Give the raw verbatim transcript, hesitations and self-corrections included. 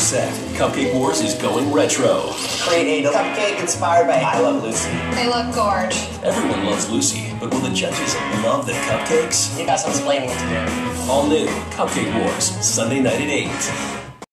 set. Cupcake Wars is going retro. Create a cupcake inspired by I Love Lucy. They look gorge. Everyone loves Lucy, but will the judges love the cupcakes? You got some explaining to do. All new Cupcake Wars, Sunday night at eight.